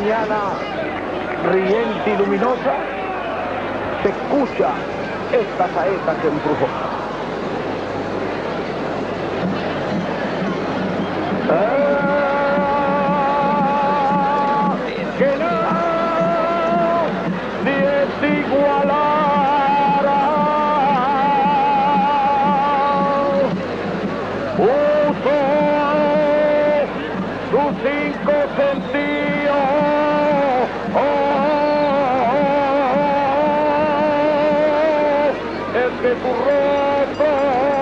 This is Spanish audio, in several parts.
mañana riente y luminosa, se escucha esta saeta que embrujó. Que nadie se igualará. Uso sus cinco sentidos. Es que tu rostro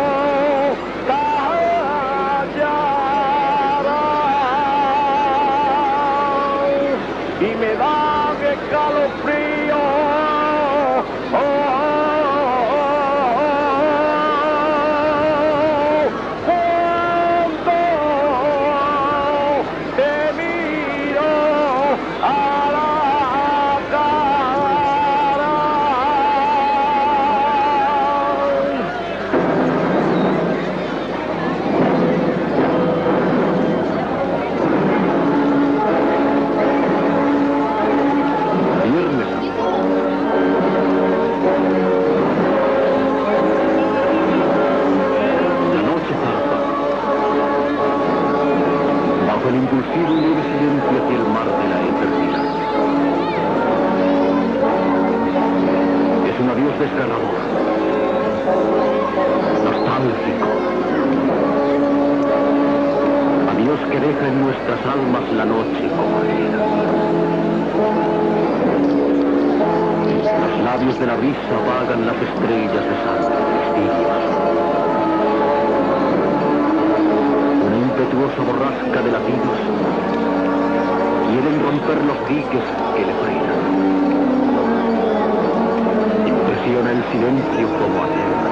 callará y me da escalofrío. Desgarrador, nostálgico, adiós que deja en nuestras almas la noche como arena. Los labios de la brisa apagan las estrellas de sangre misterios. Una impetuosa borrasca de latidos quieren romper los diques que le frenan. Impresiona el silencio como aterra.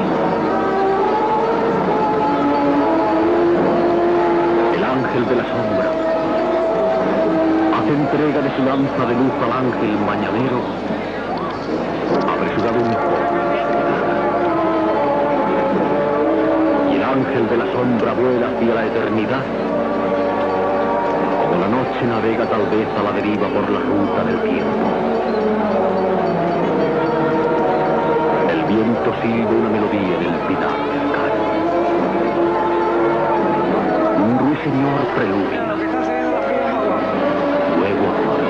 El ángel de la sombra hace entrega de su lanza de luz al ángel mañanero, apresurado un poco en la oscuridad. Y el ángel de la sombra vuela hacia la eternidad, como la noche navega tal vez a la deriva por la ruta del tiempo. El viento silba una melodía en el pinar cercano. Un ruiseñor preludia. Luego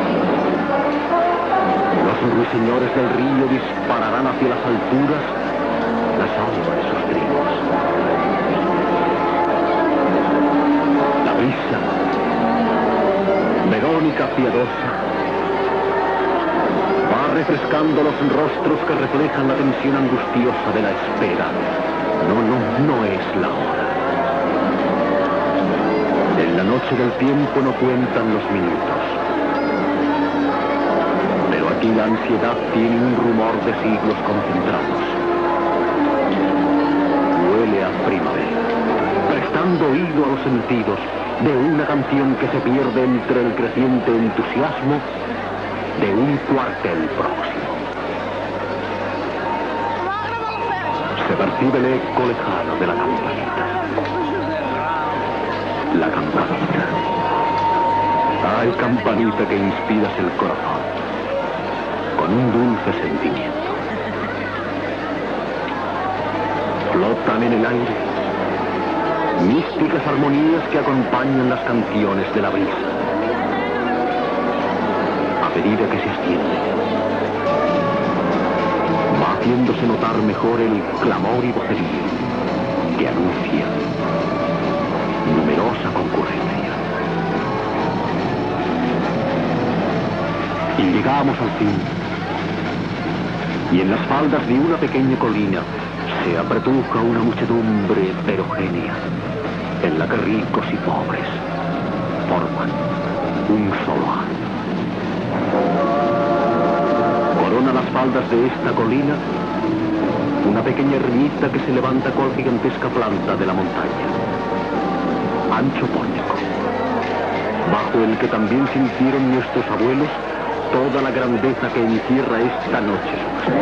los ruiseñores del río dispararán hacia las alturas la salva de sus trinos. La brisa, Verónica piadosa, va refrescando los rostros que reflejan la tensión angustiosa de la espera. No es la hora. En la noche del tiempo no cuentan los minutos. Pero aquí la ansiedad tiene un rumor de siglos concentrados. Huele a primavera, prestando oído a los sentidos de una canción que se pierde entre el creciente entusiasmo de un cuartel próximo. Se percibe el eco lejano de la campanita. La campanita. Ay, campanita que inspiras el corazón con un dulce sentimiento. Flotan en el aire místicas armonías que acompañan las canciones de la brisa. A medida que se extiende, va haciéndose notar mejor el clamor y vocerío que anuncia numerosa concurrencia. Y llegamos al fin, y en las faldas de una pequeña colina se apretuja una muchedumbre heterogénea, en la que ricos y pobres forman un solo alma. Corona las faldas de esta colina una pequeña ermita que se levanta cual gigantesca planta de la montaña. Ancho pórtico, bajo el que también sintieron nuestros abuelos toda la grandeza que encierra esta noche su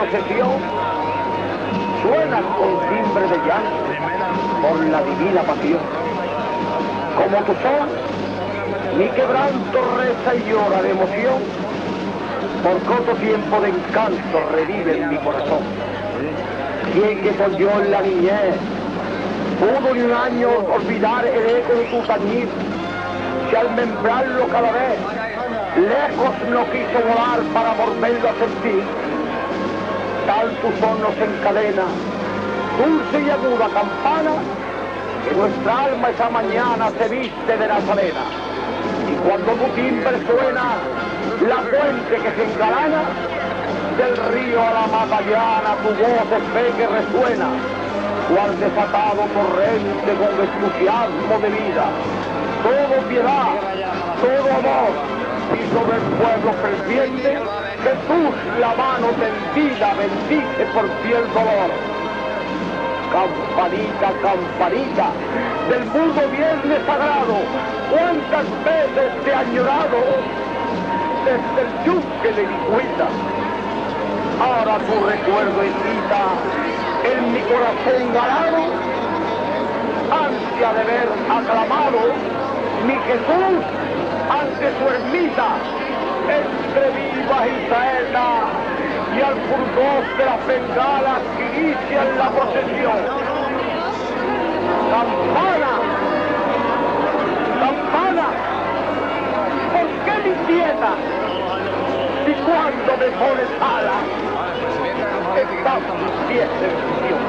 procesión suena con timbre de llanto por la divina pasión. Como tu son, mi quebranto reza y llora de emoción, por corto tiempo de encanto revive en mi corazón. Quien que soy yo en la niñez, pudo ni un año olvidar el eco de tu tañir, que al membrarlo cada vez, lejos no quiso volar para volverlo a sentir. Tal tu son nos encadena, dulce y aguda campana, que nuestra alma esa mañana se viste de Nazarena. Y cuando tu timbre suena, la fuente que se engalana, del río a la Magallana tu voz es fe que resuena, cual desatado torrente con entusiasmo de vida. Todo piedad, todo amor, y sobre el pueblo ferviente, Jesús la mano tendida bendice por fiel dolor. Campanita, campanita, del mundo viernes sagrado, cuántas veces te ha llorado desde el yunque de mi cuida. Ahora tu recuerdo invita en mi corazón galado, ansia de ver aclamado mi Jesús ante su ermita, entre vivas y saetas, y al fulgor de las bengalas que inician la procesión. ¡Campana! ¡Campana! ¿Por qué me inquietas? Y cuando me pones alas, estás mis pies en función.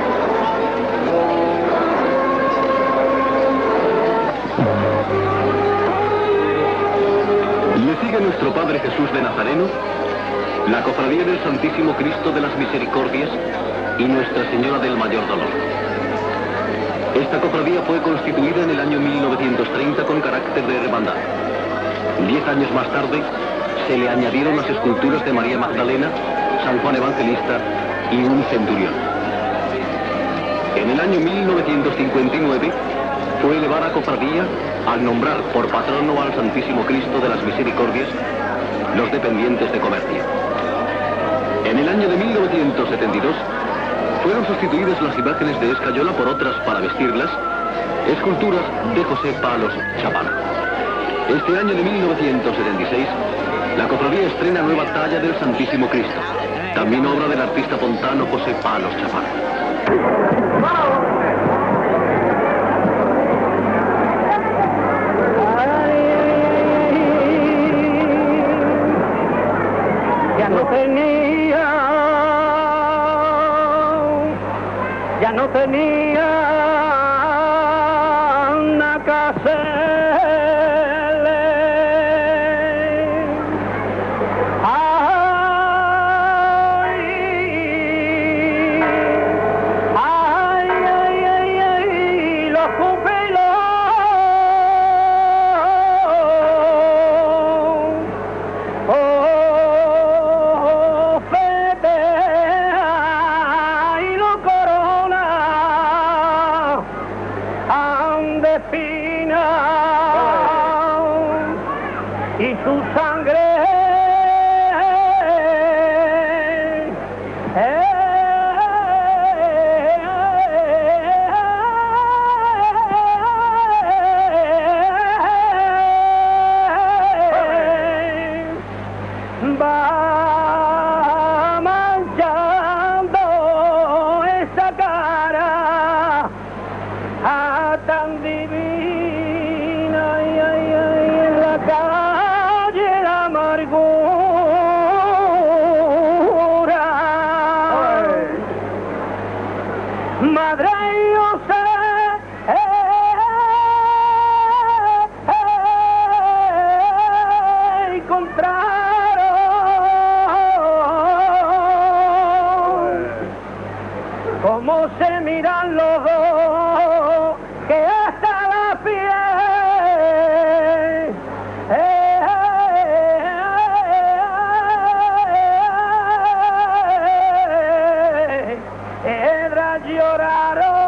Le sigue nuestro Padre Jesús de Nazareno, la Cofradía del Santísimo Cristo de las Misericordias y Nuestra Señora del Mayor Dolor. Esta cofradía fue constituida en el año 1930 con carácter de hermandad. 10 años más tarde se le añadieron las esculturas de María Magdalena, San Juan Evangelista y un centurión. En el año 1959 fue elevada a cofradía al nombrar por patrono al Santísimo Cristo de las Misericordias los dependientes de comercio. En el año de 1972 fueron sustituidas las imágenes de escayola por otras para vestirlas, esculturas de José Palos Chapana. Este año de 1976, la cofradía estrena nueva talla del Santísimo Cristo, también obra del artista pontano José Palos Chapana. Ya no tenía nada que hacerle. Ay, ay, ay, ay, ay, los pupilos. Oh, Fede, ay, los corona, ande fina, y su sangre va manchando esa cara tan divina, ay, ay, ay, en la calle la amargura. Madre, yo sé cómo se miran los dos, que hasta la piel Edras lloraron.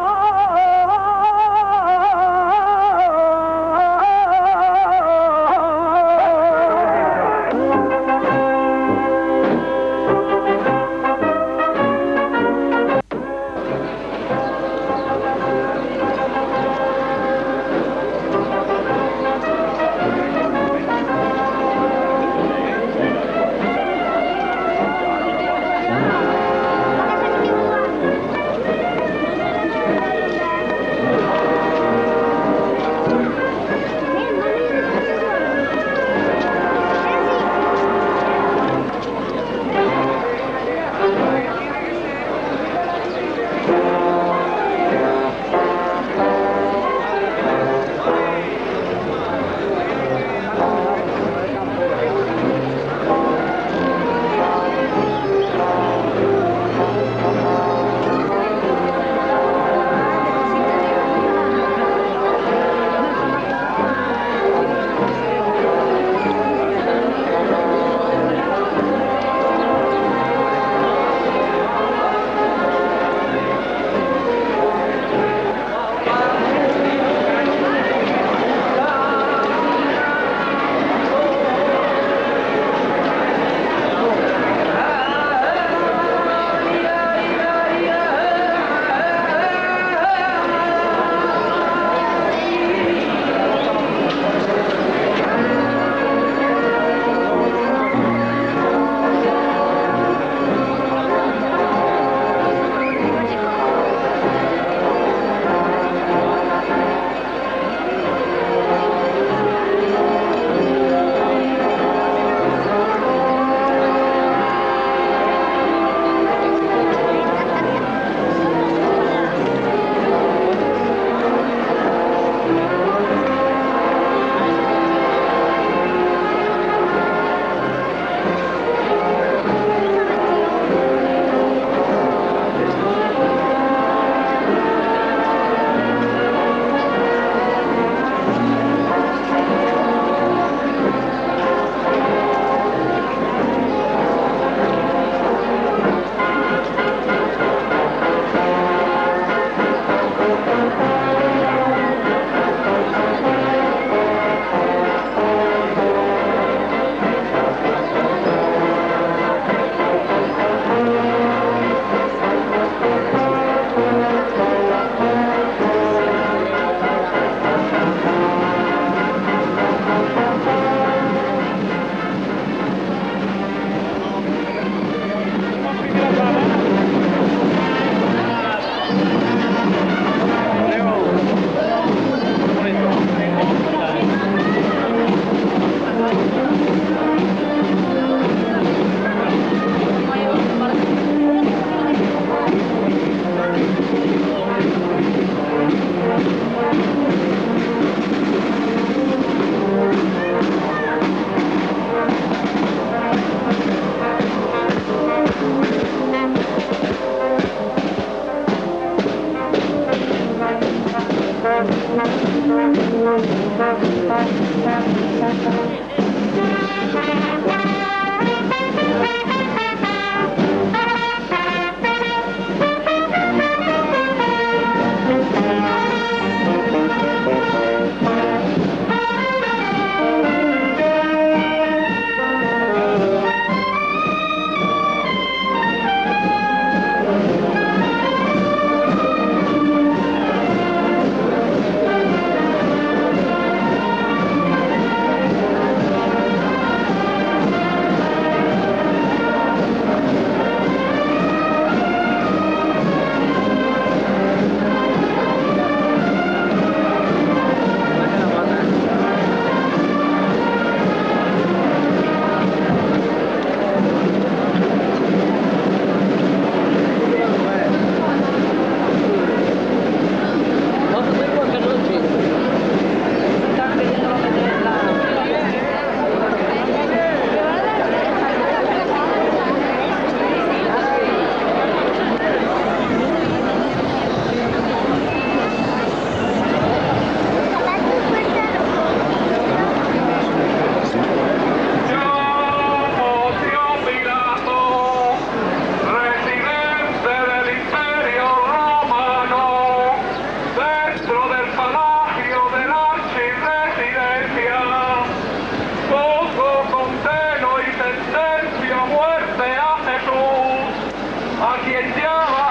a quien llama